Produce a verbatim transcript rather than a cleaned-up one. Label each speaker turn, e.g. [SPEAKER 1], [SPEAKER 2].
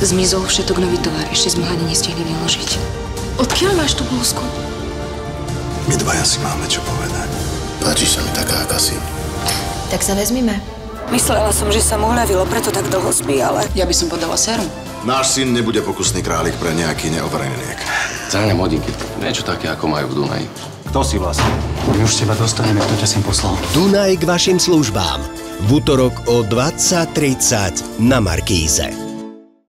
[SPEAKER 1] Zmizol všetok nový tovar, ešte sme ho ani nestihli vyložiť. Odkiaľ máš tú blúzku?
[SPEAKER 2] My dvaja si máme čo povedať.
[SPEAKER 3] Páčiš sa mi taká, aká si.
[SPEAKER 1] Tak sa vezmime.
[SPEAKER 4] Myslela som, že sa mu hľavilo, preto tak dlho spí, ale...
[SPEAKER 1] Ja by som podala sérum.
[SPEAKER 2] Náš syn nebude pokusný králik pre nejaký neoverený liek.
[SPEAKER 3] Záňam hodinky. Niečo také, ako majú v Dunaji.
[SPEAKER 5] Kto si vlastne? My už teba dostaneme, kto ťa sem poslal.
[SPEAKER 6] Dunaj k vašim službám. V útorok o dvadsať tridsať na Markíze.